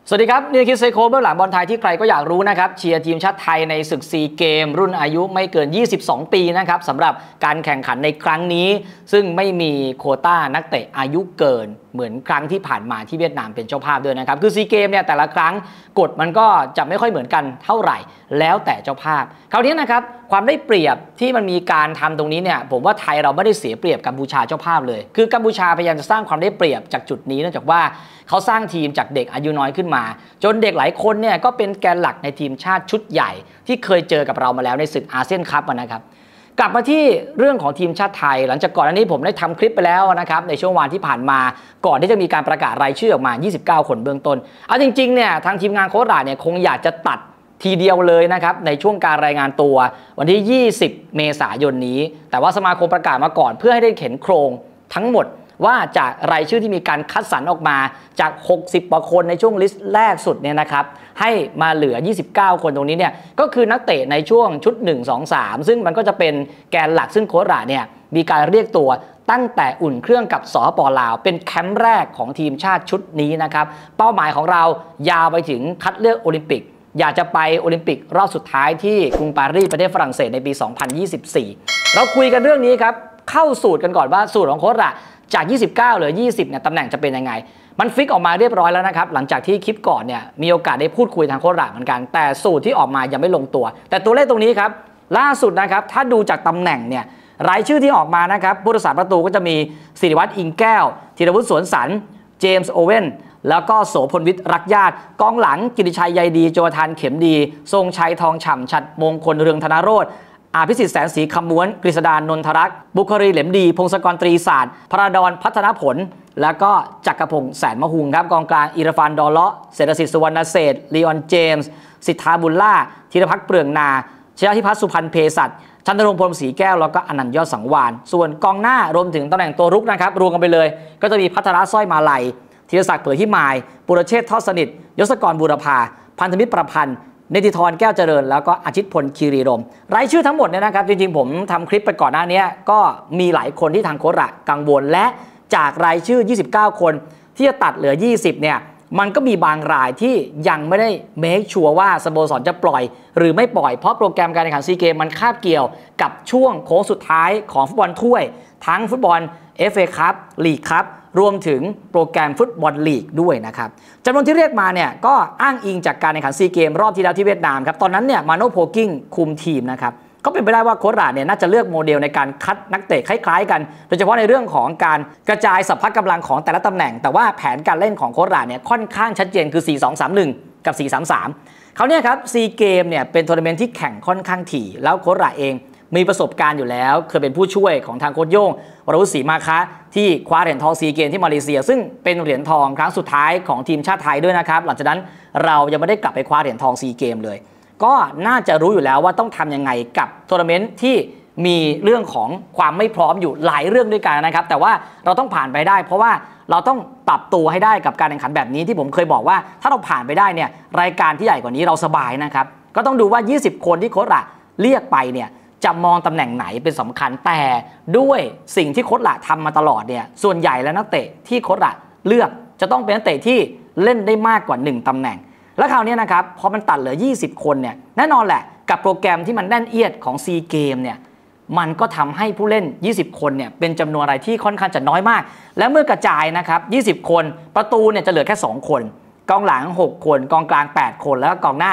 สวัสดีครับนี่คือเซโคเบื้องหลังบอลไทยที่ใครก็อยากรู้นะครับเชียร์ทีมชาติไทยในศึกซีเกมรุ่นอายุไม่เกิน22ปีนะครับสำหรับการแข่งขันในครั้งนี้ซึ่งไม่มีโควต้านักเตะอายุเกินเหมือนครั้งที่ผ่านมาที่เวียดนามเป็นเจ้าภาพด้วยนะครับคือซีเกมเนี่ยแต่ละครั้งกฎมันก็จะไม่ค่อยเหมือนกันเท่าไหร่แล้วแต่เจ้าภาพคราวนี้นะครับความได้เปรียบที่มันมีการทำตรงนี้เนี่ยผมว่าไทยเราไม่ได้เสียเปรียบกัมพูชาเจ้าภาพเลยคือกัมพูชาพยายามจะสร้างความได้เปรียบจากจุดนี้เนื่องจากว่าเขาสร้างทีมจากเด็กอายุน้อยขึ้นมาจนเด็กหลายคนเนี่ยก็เป็นแกนหลักในทีมชาติชุดใหญ่ที่เคยเจอกับเรามาแล้วในศึกอาเซียนคัพนะครับกลับมาที่เรื่องของทีมชาติไทยหลังจากก่อนหน้านี้ผมได้ทำคลิปไปแล้วนะครับในช่วงวันที่ผ่านมาก่อนที่จะมีการประกาศรายชื่อออกมา29คนเบื้องต้นเอาจริงๆเนี่ยทางทีมงานโค้ชราเนี่ยคงอยากจะตัดทีเดียวเลยนะครับในช่วงการรายงานตัววันที่20เมษายนนี้แต่ว่าสมาคมประกาศมาก่อนเพื่อให้ได้เห็นโครงทั้งหมดว่าจากรายชื่อที่มีการคัดสรรออกมาจาก60กว่าคนในช่วงลิสต์แรกสุดเนี่ยนะครับให้มาเหลือ29คนตรงนี้เนี่ยก็คือนักเตะในช่วงชุด1 2 3ซึ่งมันก็จะเป็นแกนหลักซึ่งโค้ชราเนี่ยมีการเรียกตัวตั้งแต่อุ่นเครื่องกับสป.ลาวเป็นแคมป์แรกของทีมชาติชุดนี้นะครับเป้าหมายของเรายาวไปถึงคัดเลือกโอลิมปิกอยากจะไปโอลิมปิกรอบสุดท้ายที่กรุงปารีสประเทศฝรั่งเศสในปี2024เราคุยกันเรื่องนี้ครับเข้าสูตรกันก่อนว่าสูตรของโค้ชราจาก29เหลือ20เนี่ยตำแหน่งจะเป็นยังไงมันฟิกออกมาเรียบร้อยแล้วนะครับหลังจากที่คลิปก่อนเนี่ยมีโอกาสได้พูดคุยทางโค้ชราเหมือนกันแต่สูตรที่ออกมายังไม่ลงตัวแต่ตัวเลขตรงนี้ครับล่าสุดนะครับถ้าดูจากตำแหน่งเนี่ยรายชื่อที่ออกมานะครับผู้รักษาประตูก็จะมีศิริวัฒน์อิงแก้วธีรวุฒิสวนสรรเจมส์โอเว่นแล้วก็โสพลวิทย์รักญาติกองหลังกิติชัยใยดีโจทานเข็มดีทรงชัยทองฉ่ำฉัตรมงคลเรืองธนโรจน์อภิสิทธิ์แสนศรีคำม้วนกฤษดานนทรักษ์บุครีเหลมดีพงศกรตรีศาสตร์พระดอนพัฒนผลแล้วก็จักรพงศ์แสนมหุงครับกองกลางอิรฟานดอลเลาะเศรษฐศิษย์สุวรรณเศรษฐ์ลีออนเจมส์สิทธาบุญล่าธีรพักษ์เปลืองนาชยธิพัฒน์สุพรรณเภสัชชันทรงพลศรีแก้วแล้วก็อนันต์ยอดสังวานส่วนกองหน้ารวมถึงตำแหน่งตัวรุกนะครับรวมกันไปเลยก็จะมีพัทรสร้อยมาลัยธีรศักดิ์เผยพิมายปุรเชษฐ์ทอดสนิทยศกรบูรพาพันธมิตรประพันธ์เนติธรแก้วเจริญแล้วก็อาชิตพลคีรีรมรายชื่อทั้งหมดเนี่ยนะครับจริงๆผมทำคลิปไปก่อนหน้านี้ก็มีหลายคนที่ทางโค้ชกังวลและจากรายชื่อ29คนที่จะตัดเหลือ20เนี่ยมันก็มีบางรายที่ยังไม่ได้เมคชัวร์ว่าสโมสรจะปล่อยหรือไม่ปล่อยเพราะโปรแกรมการแข่งขันซีเกมมันคาบเกี่ยวกับช่วงโค้งสุดท้ายของฟุตบอลถ้วยทั้งฟุตบอล FA คัพลีกคัพรวมถึงโปรแกรมฟุตบอลลีกด้วยนะครับจำนวนที่เรียกมาเนี่ยก็อ้างอิงจากการแข่งขันซีเกมรอบที่แล้วที่เวียดนามครับตอนนั้นเนี่ยมาโนโพกิ้งคุมทีมนะครับก็เป็นไปได้ว่าโค้ชราเนี่ยน่าจะเลือกโมเดลในการคัดนักเตะคล้ายๆกันโดยเฉพาะในเรื่องของการกระจายสัพพะกำลังของแต่ละตำแหน่งแต่ว่าแผนการเล่นของโค้ชราเนี่ยค่อนข้างชัดเจนคือ 4-2-3-1 กับ 4-3-3 เขาเนี่ยครับซีเกมเนี่ยเป็นทัวร์นาเมนต์ที่แข่งค่อนข้างถี่แล้วโค้ชราเองมีประสบการณ์อยู่แล้วเคยเป็นผู้ช่วยของทางโค้ชโย่งวรวุฒิศรีมาคะที่คว้าเหรียญทองซีเกมที่มาเลเซียซึ่งเป็นเหรียญทองครั้งสุดท้ายของทีมชาติไทยด้วยนะครับหลังจากนั้นเรายังไม่ได้กลับไปคว้าเหรียญทองซีเกมเลยก็น่าจะรู้อยู่แล้วว่าต้องทำยังไงกับทัวร์นาเมนต์ที่มีเรื่องของความไม่พร้อมอยู่หลายเรื่องด้วยกันนะครับแต่ว่าเราต้องผ่านไปได้เพราะว่าเราต้องปรับตัวให้ได้กับการแข่งขันแบบนี้ที่ผมเคยบอกว่าถ้าเราผ่านไปได้เนี่ยรายการที่ใหญ่กว่านี้เราสบายนะครับก็ต้องดูว่า20คนที่โค้ชเรียกไปเนี่ยจะมองตำแหน่งไหนเป็นสำคัญแต่ด้วยสิ่งที่โค้ชทำมาตลอดเนี่ยส่วนใหญ่แล้วนักเตะที่โค้ชเลือกจะต้องเป็นนักเตะที่เล่นได้มากกว่า1ตำแหน่งแล้วคราวนี้นะครับพอมันตัดเหลือ20คนเนี่ยแน่นอนแหละกับโปรแกรมที่มันแน่นเอียดของซีเกมเนี่ยมันก็ทำให้ผู้เล่น20คนเนี่ยเป็นจำนวนอะไรที่ค่อนข้างจะน้อยมากและเมื่อกระจายนะครับ20คนประตูเนี่ยจะเหลือแค่2คนกองหลัง6คนกองกลาง8คนแล้วก็กองหน้า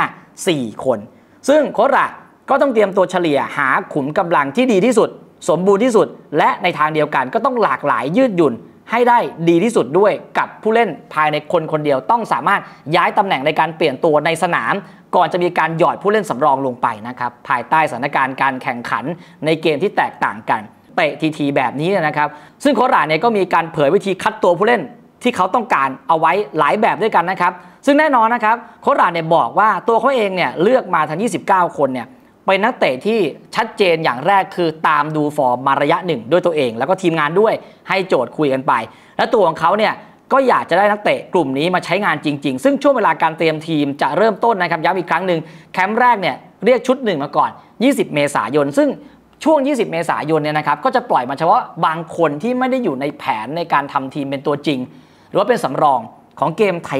4คนซึ่งโค้ชก็ต้องเตรียมตัวเฉลี่ยหาขุมกำลังที่ดีที่สุดสมบูรณ์ที่สุดและในทางเดียวกันก็ต้องหลากหลายยืดหยุ่นให้ได้ดีที่สุดด้วยกับผู้เล่นภายในคนคนเดียวต้องสามารถย้ายตำแหน่งในการเปลี่ยนตัวในสนามก่อนจะมีการหยอดผู้เล่นสำรองลงไปนะครับภายใต้สถานการณ์การแข่งขันในเกมที่แตกต่างกันเตะทีแบบนี้นะครับซึ่งโค้ชเนี่ยก็มีการเผยวิธีคัดตัวผู้เล่นที่เขาต้องการเอาไว้หลายแบบด้วยกันนะครับซึ่งแน่นอนนะครับโค้ชเนี่ยบอกว่าตัวเขาเองเนี่ยเลือกมาทั้ง29คนเนี่ยเป็นนักเตะที่ชัดเจนอย่างแรกคือตามดูฟอร์มมาระยะหนึ่งด้วยตัวเองแล้วก็ทีมงานด้วยให้โจทย์คุยกันไปและตัวของเขาเนี่ยก็อยากจะได้นักเตะกลุ่มนี้มาใช้งานจริงๆซึ่งช่วงเวลาการเตรียมทีมจะเริ่มต้นนะครับย้ำอีกครั้งหนึ่งแคมป์แรกเนี่ยเรียกชุด1มาก่อน20เมษายนซึ่งช่วง20เมษายนเนี่ยนะครับก็จะปล่อยมาเฉพาะบางคนที่ไม่ได้อยู่ในแผนในการทำทีมเป็นตัวจริงหรือว่าเป็นสำรองของเกมไทยลีก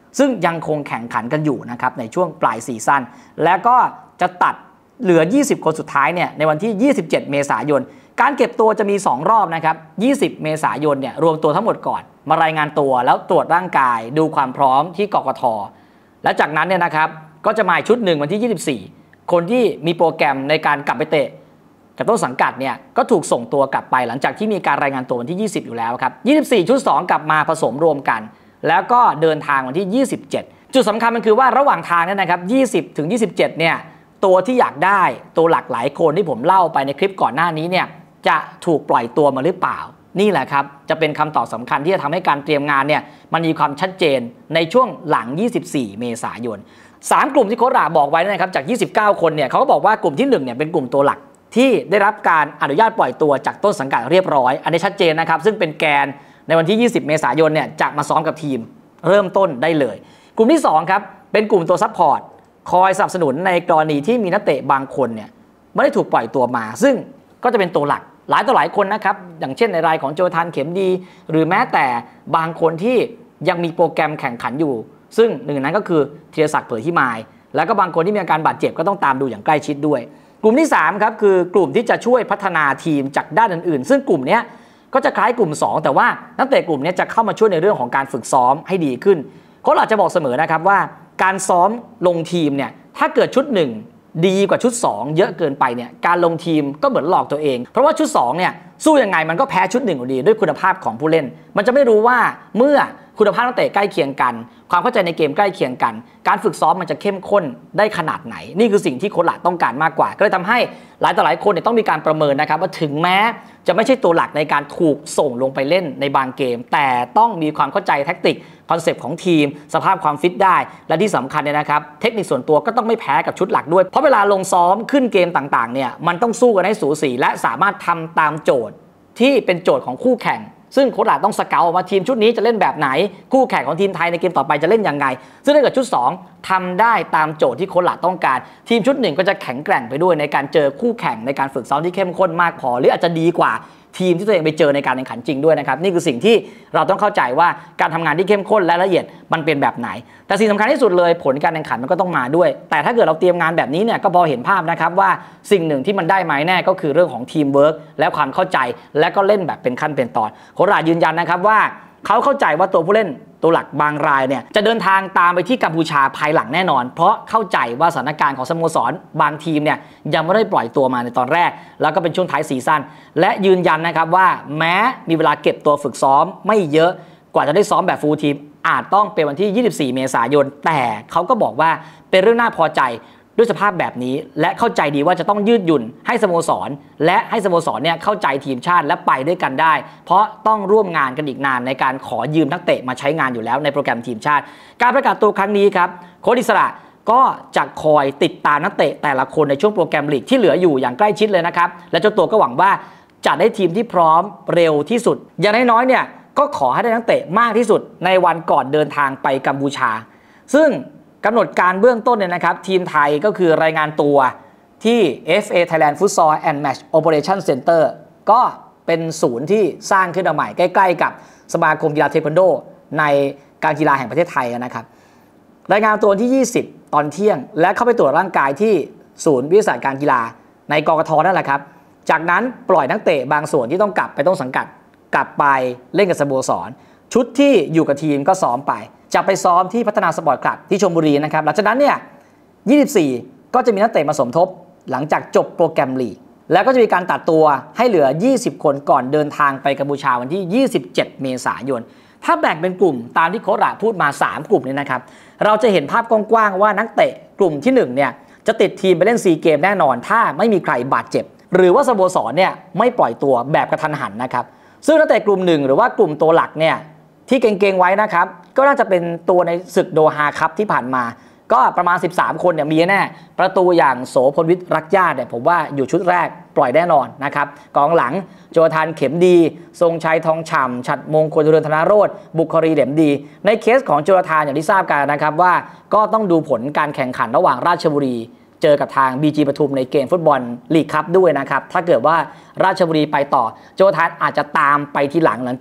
ซึ่งยังคงแข่งขันกันอยู่นะครับในช่วงปลายซีซั่นแล้วก็จะตัดเหลือ20คนสุดท้ายเนี่ยในวันที่27เมษายนการเก็บตัวจะมี2รอบนะครับ20เมษายนเนี่ยรวมตัวทั้งหมดก่อนมารายงานตัวแล้วตรวจร่างกายดูความพร้อมที่กกท.และจากนั้นเนี่ยนะครับก็จะมาชุดหนึ่งวันที่24คนที่มีโปรแกรมในการกลับไปเตะกับต้นสังกัดเนี่ยก็ถูกส่งตัวกลับไปหลังจากที่มีการรายงานตัววันที่20อยู่แล้วครับ24ชุด2กลับมาผสมรวมกันแล้วก็เดินทางวันที่27จุดสำคัญมันคือว่าระหว่างทางเนี่ยนะครับ20ถึง27เนี่ยตัวที่อยากได้ตัวหลักหลายคนที่ผมเล่าไปในคลิปก่อนหน้านี้เนี่ยจะถูกปล่อยตัวมาหรือเปล่านี่แหละครับจะเป็นคำตอบสำคัญที่จะทำให้การเตรียมงานเนี่ยมันมีความชัดเจนในช่วงหลัง24เมษายน3กลุ่มที่โค้ชราบอกไว้นะครับจาก29คนเนี่ยเขาก็บอกว่ากลุ่มที่1เนี่ยเป็นกลุ่มตัวหลักที่ได้รับการอนุญาตปล่อยตัวจากต้นสังกัดเรียบร้อยอันนี้ชัดเจนนะครับซึ่งเป็นแกนในวันที่20เมษายนเนี่ยจะมาซ้อมกับทีมเริ่มต้นได้เลยกลุ่มที่2ครับเป็นกลุ่มตัวซัพพอร์ตคอยสนับสนุนในกรณีที่มีนักเตะบางคนเนี่ยไม่ได้ถูกปล่อยตัวมาซึ่งก็จะเป็นตัวหลักหลายต่อหลายคนนะครับอย่างเช่นในรายของโจทันเข็มดีหรือแม้แต่บางคนที่ยังมีโปรแกรมแข่งขันอยู่ซึ่งหนึ่งในนั้นก็คือธีรศักดิ์เผยที่มายแล้วก็บางคนที่มีอาการบาดเจ็บก็ต้องตามดูอย่างใกล้ชิดด้วยกลุ่มที่3ครับคือกลุ่มที่จะช่วยพัฒนาทีมจากด้านอื่นๆซึ่งกลุ่มนี้ก็จะคล้ายกลุ่ม2แต่ว่านักเตะกลุ่มนี้จะเข้ามาช่วยในเรื่องของการฝึกซ้อมให้ดีขึ้นโค้ชอาจจะบอกเสมอนะครับว่าการซ้อมลงทีมเนี่ยถ้าเกิดชุด1ดีกว่าชุด2เยอะเกินไปเนี่ยการลงทีมก็เหมือนหลอกตัวเองเพราะว่าชุด2เนี่ยสู้ยังไงมันก็แพ้ชุด1อยู่ดีด้วยคุณภาพของผู้เล่นมันจะไม่รู้ว่าเมื่อคุณภาพนักเตะใกล้เคียงกันความเข้าใจในเกมใกล้เคียงกันการฝึกซ้อมมันจะเข้มข้นได้ขนาดไหนนี่คือสิ่งที่โค้ชหลักต้องการมากกว่าก็เลยทำให้หลายต่อหลายคนเนี่ยต้องมีการประเมินนะครับว่าถึงแม้จะไม่ใช่ตัวหลักในการถูกส่งลงไปเล่นในบางเกมแต่ต้องมีความเข้าใจแทคติกคอนเซปต์ของทีมสภาพความฟิตได้และที่สำคัญเนี่ยนะครับเทคนิคส่วนตัวก็ต้องไม่แพ้กับชุดหลักด้วยเพราะเวลาลงซ้อมขึ้นเกมต่างๆเนี่ยมันต้องสู้กันให้สูสีและสามารถทำตามโจทย์ที่เป็นโจทย์ของคู่แข่งซึ่งโค้ชหลักต้องสเกาต์ว่าทีมชุดนี้จะเล่นแบบไหนคู่แข่งของทีมไทยในเกมต่อไปจะเล่นยังไงซึ่งถ้าเกิดชุด2ทำได้ตามโจทย์ที่โค้ชหลักต้องการทีมชุด1ก็จะแข็งแกร่งไปด้วยในการเจอคู่แข่งในการฝึกซ้อมที่เข้มข้นมากพอหรืออาจจะดีกว่าทีมที่ตัวเองไปเจอในการแข่งขันจริงด้วยนะครับนี่คือสิ่งที่เราต้องเข้าใจว่าการทำงานที่เข้มข้นและละเอียดมันเป็นแบบไหนแต่สิ่งสำคัญที่สุดเลยผลการแข่งขันมันก็ต้องมาด้วยแต่ถ้าเกิดเราเตรียมงานแบบนี้เนี่ยก็พอเห็นภาพนะครับว่าสิ่งหนึ่งที่มันได้มาแน่ก็คือเรื่องของทีมเวิร์กและความเข้าใจและก็เล่นแบบเป็นขั้นเป็นตอนโค้ชรายืนยันนะครับว่าเขาเข้าใจว่าตัวผู้เล่นตัวหลักบางรายเนี่ยจะเดินทางตามไปที่กัมพูชาภายหลังแน่นอนเพราะเข้าใจว่าสถานการณ์ของสโมสรบางทีมเนี่ยยังไม่ได้ปล่อยตัวมาในตอนแรกแล้วก็เป็นช่วงท้ายซีซั่นและยืนยันนะครับว่าแม้มีเวลาเก็บตัวฝึกซ้อมไม่เยอะกว่าจะได้ซ้อมแบบฟูลทีมอาจต้องเป็นวันที่24เมษายนแต่เขาก็บอกว่าเป็นเรื่องน่าพอใจด้วยสภาพแบบนี้และเข้าใจดีว่าจะต้องยืดหยุ่นให้สโมสรและให้สโมสรเนี่ยเข้าใจทีมชาติและไปด้วยกันได้เพราะต้องร่วมงานกันอีกนานในการขอยืมนักเตะมาใช้งานอยู่แล้วในโปรแกรมทีมชาติการประกาศตัวครั้งนี้ครับโค้ชอิสระก็จะคอยติดตามนักเตะแต่ละคนในช่วงโปรแกรมลีกที่เหลืออยู่อย่างใกล้ชิดเลยนะครับและเจ้าตัวก็หวังว่าจะได้ทีมที่พร้อมเร็วที่สุดอย่างน้อยๆเนี่ยก็ขอให้ได้นักเตะมากที่สุดในวันก่อนเดินทางไปกัมพูชาซึ่งกำหนดการเบื้องต้นเนี่ยนะครับทีมไทยก็คือรายงานตัวที่ FA Thailand Futsal and Match Operation Center ก็เป็นศูนย์ที่สร้างขึ้นมาใหม่ใกล้ๆกับสมาคมกีฬาเทควันโดในการกีฬาแห่งประเทศไทยนะครับรายงานตัวที่20ตอนเที่ยงและเข้าไปตรวจร่างกายที่ศูนย์วิทยาศาสตร์การกีฬาในกกท.นั่นแหละครับจากนั้นปล่อยนักเตะบางส่วนที่ต้องกลับไปต้นสังกัดกลับไปเล่นกับสโมสรชุดที่อยู่กับทีมก็ซ้อมไปจะไปซ้อมที่พัฒนาสปอร์ตคลับที่ชลบุรีนะครับหลังจากนั้นเนี่ย24ก็จะมีนักเตะมาสมทบหลังจากจบโปรแกรมลีกแล้วก็จะมีการตัดตัวให้เหลือ20คนก่อนเดินทางไปกัมพูชาวันที่27เมษายนถ้าแบ่งเป็นกลุ่มตามที่โค้ชระพูดมา3กลุ่มนี้นะครับเราจะเห็นภาพกว้างๆว่านักเตะกลุ่มที่1เนี่ยจะติดทีมไปเล่นซีเกมแน่นอนถ้าไม่มีใครบาดเจ็บหรือว่าสโมสรเนี่ยไม่ปล่อยตัวแบบกระทันหันนะครับซึ่งนักเตะกลุ่ม1หรือว่ากลุ่มตัวหลักเนี่ยที่เก่งๆไว้นะครับก็น่าจะเป็นตัวในศึกโดฮาคัพที่ผ่านมาก็ประมาณ13คนเนี่ยมีแน่ประตูอย่างโสพลวิทย์รักญาติเนี่ยผมว่าอยู่ชุดแรกปล่อยแน่นอนนะครับกองหลังโจทานเข็มดีทรงชัยทองฉ่ำฉัตรมงคลเจริญธนโรจน์บุครีเหลมดีในเคสของโจทานอย่างที่ทราบกันนะครับว่าก็ต้องดูผลการแข่งขันระหว่างราชบุรีเจอกับทาง BG ปทุมในเกมฟุตบอลลีกคัพด้วยนะครับถ้าเกิดว่าราชบุรีไปต่อโจทานอาจจะตามไปทีหลังจาก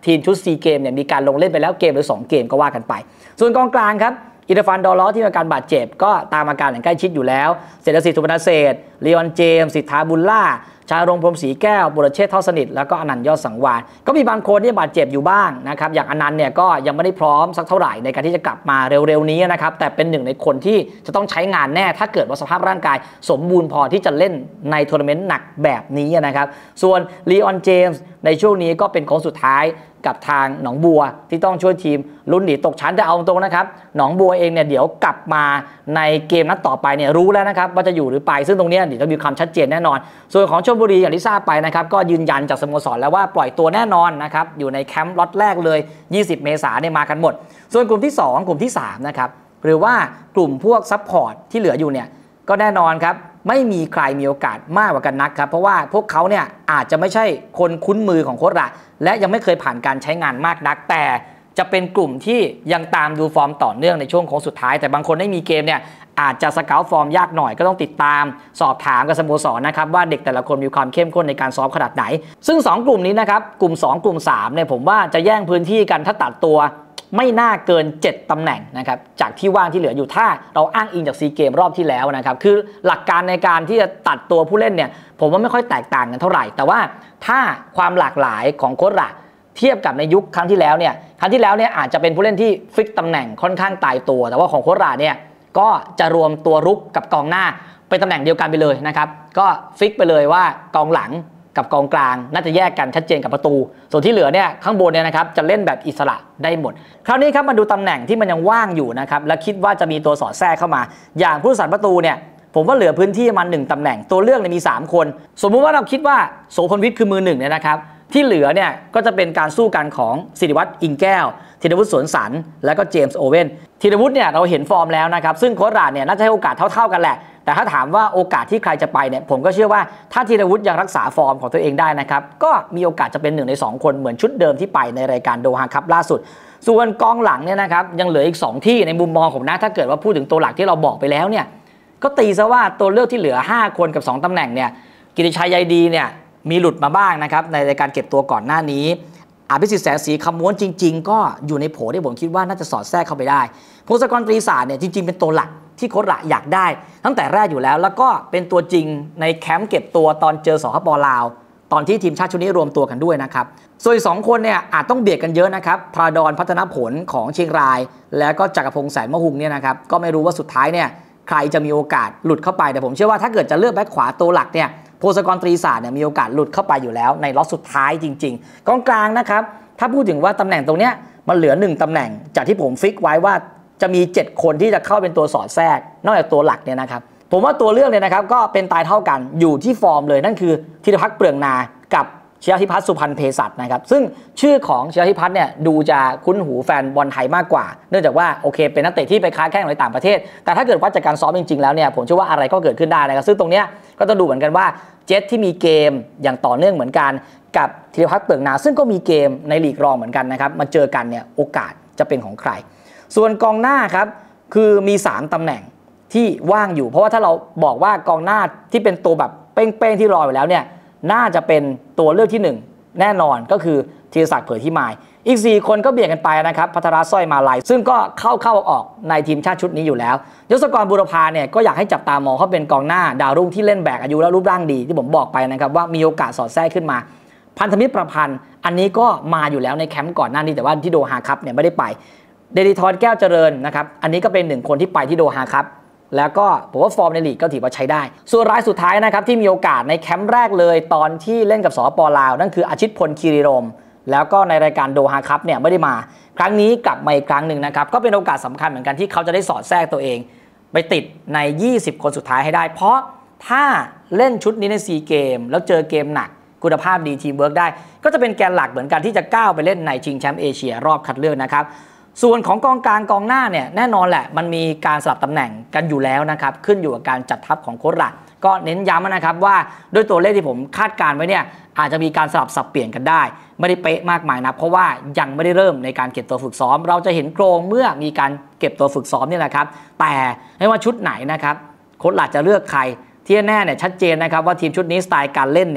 ทีมชุดซีเกมเนี่ยมีการลงเล่นไปแล้วเกมหรือ2เกมก็ว่ากันไปส่วนกองกลางครับอิรฟานดอลล้อที่มีอาการบาดเจ็บก็ตามอาการอย่างใกล้ชิดอยู่แล้วเศรษฐศิษย์สุพรรณเศรษฐ์ลีออนเจมส์สิทธาบุญล่าชารงพรหมศรีแก้วบุรเชษฐ์เท่าสนิทแล้วก็อนันต์ยอดสังวาลก็มีบางคนที่บาดเจ็บอยู่บ้างนะครับอย่างอนันต์เนี่ยก็ยังไม่ได้พร้อมสักเท่าไหร่ในการที่จะกลับมาเร็วๆนี้นะครับแต่เป็นหนึ่งในคนที่จะต้องใช้งานแน่ถ้าเกิดว่าสภาพร่างกายสมบูรณ์พอที่จะเล่นในทัวร์นาเมนต์หนักแบบนี้นะครับส่วนลีออนเจมส์ในช่วงนี้ก็เป็นของสุดท้ายกับทางหนองบัวที่ต้องช่วยทีมลุ้นหนีตกชั้นแต่เอาตรงนะครับหนองบัวเองเนี่ยเดี๋ยวกลับมาในเกมนัดต่อไปเนี่ยรู้แล้วนะครับว่าจะอยู่หรือไปซึ่งตรงนี้เดี๋ยวจะมีความชัดเจนแน่นอนส่วนของชลบุรีอย่างที่ทราบไปนะครับก็ยืนยันจากสโมสรแล้วว่าปล่อยตัวแน่นอนนะครับอยู่ในแคมป์ล็อตแรกเลย20 เมษายนเนี่ยมากันหมดส่วนกลุ่มที่2กลุ่มที่3นะครับหรือว่ากลุ่มพวกซัพพอร์ตที่เหลืออยู่เนี่ยก็แน่นอนครับไม่มีใครมีโอกาสมากกว่ากันนักครับเพราะว่าพวกเขาเนี่ยอาจจะไม่ใช่คนคุ้นมือของโค้ชระและยังไม่เคยผ่านการใช้งานมากนักแต่จะเป็นกลุ่มที่ยังตามดูฟอร์มต่อเนื่องในช่วงของสุดท้ายแต่บางคนไม่มีเกมเนี่ยอาจจะสเกาต์ฟอร์มยากหน่อยก็ต้องติดตามสอบถามกับสโมสรนะครับว่าเด็กแต่ละคนมีความเข้มข้นในการซ้อมขนาดไหนซึ่ง2กลุ่มนี้นะครับกลุ่ม2กลุ่ม3เนี่ยผมว่าจะแย่งพื้นที่กันถ้าตัดตัวไม่น่าเกิน7ตำแหน่งนะครับจากที่ว่างที่เหลืออยู่ถ้าเราอ้างอิงจากซีเกมรอบที่แล้วนะครับคือหลักการในการที่จะตัดตัวผู้เล่นเนี่ยผมว่าไม่ค่อยแตกต่างกันเท่าไหร่แต่ว่าถ้าความหลากหลายของโค้ชระเทียบกับในยุคครั้งที่แล้วเนี่ยอาจจะเป็นผู้เล่นที่ฟิกตำแหน่งค่อนข้างตายตัวแต่ว่าของโค้ชระเนี่ยก็จะรวมตัวรุกกับกองหน้าเป็นตำแหน่งเดียวกันไปเลยนะครับก็ฟิกไปเลยว่ากองหลังกับกองกลางน่าจะแยกกันชัดเจนกับประตูส่วนที่เหลือเนี่ยข้างบนเนี่ยนะครับจะเล่นแบบอิสระได้หมดคราวนี้ครับมาดูตำแหน่งที่มันยังว่างอยู่นะครับและคิดว่าจะมีตัวสอดแทรกเข้ามาอย่างผู้รักษาประตูเนี่ยผมว่าเหลือพื้นที่มา1ตำแหน่งตัวเลือกเนี่ยมี3คนสมมุติว่าเราคิดว่าโสพลวิทย์คือมือ1เนี่ยนะครับที่เหลือเนี่ยก็จะเป็นการสู้กันของศิริวัฒน์อิงแก้วธีรวุฒิสวนสรรและก็เจมส์โอเว่นธีรวุฒิเนี่ยเราเห็นฟอร์มแล้วนะครับซึ่งโค้ชราเนี่ยน่าจะให้โอกาสเท่าๆกันแหละแต่ถ้าถามว่าโอกาสที่ใครจะไปเนี่ยผมก็เชื่อว่าถ้าธีรวุฒิยังรักษาฟอร์มของตัวเองได้นะครับก็มีโอกาสจะเป็น1ใน2คนเหมือนชุดเดิมที่ไปในรายการโดฮาคัพล่าสุดส่วนกองหลังเนี่ยนะครับยังเหลืออีก2ที่ในมุมมองผมนะถ้าเกิดว่าพูดถึงตัวหลักที่เราบอกไปแล้วเนี่ยก็ตีซะว่าตัวเลือกที่เหลือ5คนกับ2ตำแหน่งเนี่ยกิติชัยใยดีเนี่ยมีหลุดมาบ้างนะครับในรายการเก็บตัวก่อนหน้านี้อภิสิทธิ์แสงสีคำม้วนจริงๆก็อยู่ในโผที่ผมคิดว่าน่าจะสอดแทรกเข้าไปได้พงศกรตรีศาสตร์เนี่ยจริงๆเป็นตัวหลักที่โค้ชระอยากได้ตั้งแต่แรกอยู่แล้วแล้วก็เป็นตัวจริงในแคมป์เก็บตัวตอนเจอสหป.ลาวตอนที่ทีมชาติชุดนี้รวมตัวกันด้วยนะครับส่วน2คนเนี่ยอาจต้องเบียดกันเยอะนะครับพราดอนพัฒนผลของเชียงรายแล้วก็จักรพงษ์แสนมะฮุงเนี่ยนะครับก็ไม่รู้ว่าสุดท้ายเนี่ยใครจะมีโอกาสหลุดเข้าไปแต่ผมเชื่อว่าถ้าเกิดจะเลือกแบ็คขวาตัวหลักเนี่ยพงศกรตรีศาสตร์เนี่ยมีโอกาสหลุดเข้าไปอยู่แล้วในล็อตสุดท้ายจริงๆกองกลางนะครับถ้าพูดถึงว่าตำแหน่งตรงเนี้ยมันเหลือ1ตำแหน่งจากที่ผมฟิกไว้ว่าจะมี7คนที่จะเข้าเป็นตัวสอดแทรกนอกจากตัวหลักเนี่ยนะครับผมว่าตัวเลือกเนี่ยนะครับก็เป็นตายเท่ากันอยู่ที่ฟอร์มเลยนั่นคือธีรพักษ์เปลืองนากับชยธิพัฒน์สุพรรณเภสัชนะครับซึ่งชื่อของชยธิพัฒน์เนี่ยดูจะคุ้นหูแฟนบอลไทยมากกว่าเนื่องจากว่าโอเคเป็นนักเตะที่ไปค้าแข้งในต่างประเทศแต่ถ้าเกิดว่าจากการซ้อมจริงๆแล้วเนี่ยผมเชื่อว่าอะไรก็เกิดขึ้นได้นะครับซึ่งตรงเนี้ยก็ต้องดูเหมือนกันว่าเจ็ตที่มีเกมอย่างต่อเนื่องเหมือนกันกับธีรพัฒน์เปลืองนาซึ่งก็มีเกมในลีกรองเหมือนกันนะครับมาเจอกันเนี่ยโอกาสจะเป็นของใครส่วนกองหน้าครับคือมี3ตำแหน่งที่ว่างอยู่เพราะว่าถ้าเราบอกว่ากองหน้าที่เป็นตัวแบบเป้งๆที่รออยู่แล้วเนี่ยน่าจะเป็นตัวเลือกที่1แน่นอนก็คือธีรศักดิ์เผยที่มายอีก4คนก็เบียดกันไปนะครับภัทรสร้อยมาลัยซึ่งก็เข้าออกในทีมชาติชุดนี้อยู่แล้วยศกรบุรพาเนี่ยก็อยากให้จับตามองเขาเป็นกองหน้าดาวรุ่งที่เล่นแบกอายุและรูปร่างดีที่ผมบอกไปนะครับว่ามีโอกาสสอดแทรกขึ้นมาพันธมิตรประพันธ์อันนี้ก็มาอยู่แล้วในแคมป์ก่อนหน้านี้แต่ว่าที่โดฮาคัพเนี่ยไม่ได้ไปเดลิทรแก้วเจริญนะครับอันนี้ก็เป็น1คนที่ไปที่โดฮาคัพแล้วก็ผมว่าฟอร์มในลีกก็ถือว่าใช้ได้ส่วนรายสุดท้ายนะครับที่มีโอกาสในแคมป์แรกเลยตอนที่เล่นกับสป.ลาวนั่นคืออาชิตพลคีรีรมแล้วก็ในรายการโดฮาคัพเนี่ยไม่ได้มาครั้งนี้กลับมาอีกครั้งหนึ่งนะครับก็เป็นโอกาสสำคัญเหมือนกันที่เขาจะได้สอดแทรกตัวเองไปติดใน20คนสุดท้ายให้ได้เพราะถ้าเล่นชุดนี้ในซีเกมแล้วเจอเกมหนักคุณภาพดีทีมเวิร์กได้ก็จะเป็นแกนหลักเหมือนกันที่จะก้าวไปเล่นในชิงแชมป์เอเชียรอบคัดเลือกนะครับส่วนของกองกลางกองหน้าเนี่ยแน่นอนแหละมันมีการสลับตำแหน่งกันอยู่แล้วนะครับขึ้นอยู่กับการจัดทัพของโค้ชระก็เน้นย้ำนะครับว่าด้วยตัวเลขที่ผมคาดการไว้เนี่ยอาจจะมีการสลับสับเปลี่ยนกันได้ไม่ได้เป๊ะมากมายนะเพราะว่ายังไม่ได้เริ่มในการเก็บตัวฝึกซ้อมเราจะเห็นโครงเมื่อมีการเก็บตัวฝึกซ้อมนี่แหละครับแต่ไม่ว่าชุดไหนนะครับโค้ชระจะเลือกใครที่แน่เนี่ยชัดเจนนะครับว่าทีมชุดนี้สไตล์การเล่นเนี่ย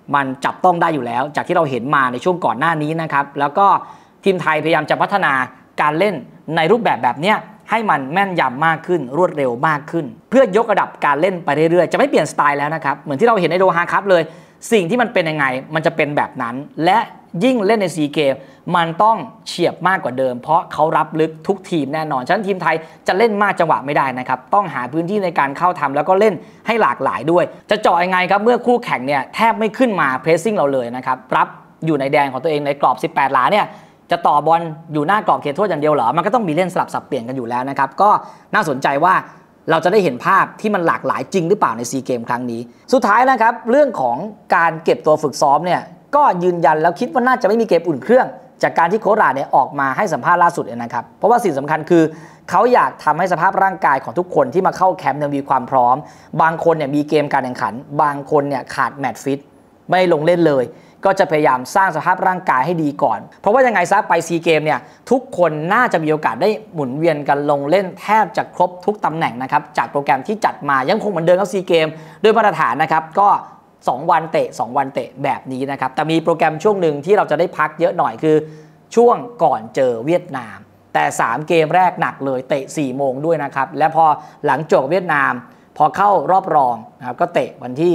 มันจับต้องได้อยู่แล้วจากที่เราเห็นมาในช่วงก่อนหน้านี้นะครับแล้วก็ทีมไทยพยายามจะพัฒนาการเล่นในรูปแบบเนี้ยให้มันแม่นยำมากขึ้นรวดเร็วมากขึ้นเพื่อยกระดับการเล่นไปเรื่อยๆจะไม่เปลี่ยนสไตล์แล้วนะครับเหมือนที่เราเห็นในโดฮาคัพเลยสิ่งที่มันเป็นยังไงมันจะเป็นแบบนั้นและยิ่งเล่นในซีเกมมันต้องเฉียบมากกว่าเดิมเพราะเขารับลึกทุกทีมแน่นอนฉะนั้นทีมไทยจะเล่นมากจังหวะไม่ได้นะครับต้องหาพื้นที่ในการเข้าทำแล้วก็เล่นให้หลากหลายด้วยจะเจาะยังไงครับเมื่อคู่แข่งเนี่ยแทบไม่ขึ้นมาเพรสซิ่งเราเลยนะครับรับอยู่ในแดนของตัวเองในกรอบ18หลาเนี่ยจะต่อบอลอยู่หน้ากรอบเขตโทษอย่างเดียวเหรอมันก็ต้องมีเล่นสลับสับเปลี่ยนกันอยู่แล้วนะครับก็น่าสนใจว่าเราจะได้เห็นภาพที่มันหลากหลายจริงหรือเปล่าในซีเกมครั้งนี้สุดท้ายนะครับเรื่องของการเก็บตัวฝึกซ้อมเนี่ยก็ยืนยันแล้วคิดว่าน่าจะไม่มีเกมอุ่นเครื่องจากการที่โค้ชราเนี่ยออกมาให้สัมภาษณ์ล่าสุดเนี่ยนะครับเพราะว่าสิ่งสำคัญคือเขาอยากทำให้สภาพร่างกายของทุกคนที่มาเข้าแคมป์มีความพร้อมบางคนเนี่ยมีเกมการแข่งขันบางคนเนี่ยขาดแมตช์ฟิตไม่ลงเล่นเลยก็จะพยายามสร้างสภาพร่างกายให้ดีก่อนเพราะว่ายังไงซะไปซีเกมเนี่ยทุกคนน่าจะมีโอกาสได้หมุนเวียนกันลงเล่นแทบจะครบทุกตำแหน่งนะครับจากโปรแกรมที่จัดมายังคงเหมือนเดิมครับซีเกมด้วยมาตรฐานนะครับก็2วันเตะ2วันเตะแบบนี้นะครับแต่มีโปรแกรมช่วงหนึ่งที่เราจะได้พักเยอะหน่อยคือช่วงก่อนเจอเวียดนามแต่3เกมแรกหนักเลยเตะ4โมงด้วยนะครับและพอหลังจบเวียดนามพอเข้ารอบรองนะครับก็เตะวันที่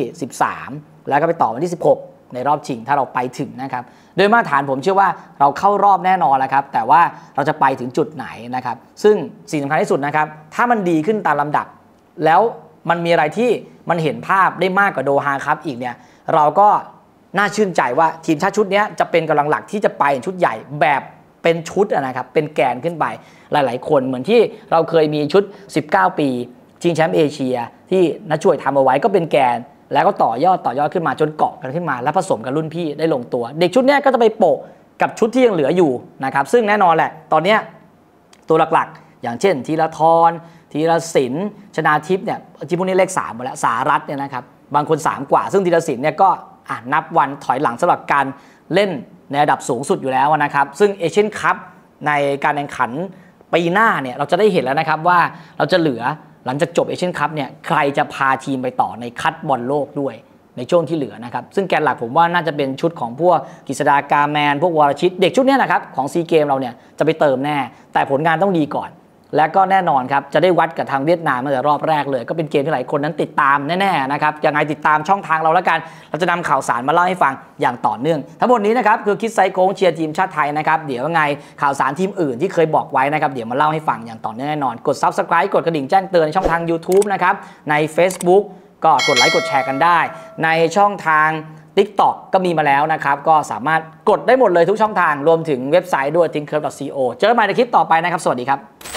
13แล้วก็ไปต่อวันที่16ในรอบชิงถ้าเราไปถึงนะครับโดยมาตรฐานผมเชื่อว่าเราเข้ารอบแน่นอนแล้วครับแต่ว่าเราจะไปถึงจุดไหนนะครับซึ่งสิ่งสำคัญที่สุดนะครับถ้ามันดีขึ้นตามลำดับแล้วมันมีอะไรที่มันเห็นภาพได้มากกว่าโดฮาครับอีกเนี่ยเราก็น่าชื่นใจว่าทีมชาติชุดนี้จะเป็นกำลังหลักที่จะไปชุดใหญ่แบบเป็นชุดนะครับเป็นแกนขึ้นไปหลายๆคนเหมือนที่เราเคยมีชุด19ปีชิงแชมป์เอเชียที่นักช่วยทำเอาไว้ก็เป็นแกนแล้วก็ต่อยอดขึ้นมาจนเกาะกันขึ้นมาแล้วผสมกับรุ่นพี่ได้ลงตัวเด็กชุดนี้ก็จะไปโปะกับชุดที่ยังเหลืออยู่นะครับซึ่งแน่นอนแหละตอนนี้ตัวหลักๆอย่างเช่นธีรทรธีรศิลป์ชนาทิพย์เนี่ยที่พวกนี้เลข3หมดแล้วสารัตน์เนี่ยนะครับบางคน3กว่าซึ่งธีรศิลป์เนี่ยก็นับวันถอยหลังสำหรับการเล่นในระดับสูงสุดอยู่แล้วนะครับซึ่งเอเชียนคัพในการแข่งขันปีหน้าเนี่ยเราจะได้เห็นแล้วนะครับว่าเราจะเหลือหลังจากจบเอเชียนคัพเนี่ยใครจะพาทีมไปต่อในคัดบอลโลกด้วยในช่วงที่เหลือนะครับซึ่งแกนหลักผมว่าน่าจะเป็นชุดของพวกกฤษฎากาแมนพวกวรชิตเด็กชุดนี้นะครับของซีเกมเราเนี่ยจะไปเติมแน่แต่ผลงานต้องดีก่อนและก็แน่นอนครับจะได้วัดกับทางเวียดนามตั้งแต่รอบแรกเลยก็เป็นเกมที่หลายคนนั้นติดตามแน่ๆนะครับยังไงติดตามช่องทางเราแล้วกันเราจะนำข่าวสารมาเล่าให้ฟังอย่างต่อเนื่องทั้งหมดนี้นะครับคือคิดไซโค้งเชียร์ทีมชาติไทยนะครับเดี๋ยวยังไงข่าวสารทีมอื่นที่เคยบอกไว้นะครับเดี๋ยวมาเล่าให้ฟังอย่างต่อเนื่องแน่นอนกด Subscribe กดกระดิ่งแจ้งเตือนในช่องทาง YouTube นะครับใน Facebook ก็กดไลค์กดแชร์กันได้ในช่องทาง TikTok ก็มีมาแล้วนะครับก็สามารถกดได้หมดเลยทุกช่องทางรวมถึงเว็บไซต์ด้วย thinkcurve.co เจอกันใหม่ในคลิปต่อไปนะครับสวัสดีครับ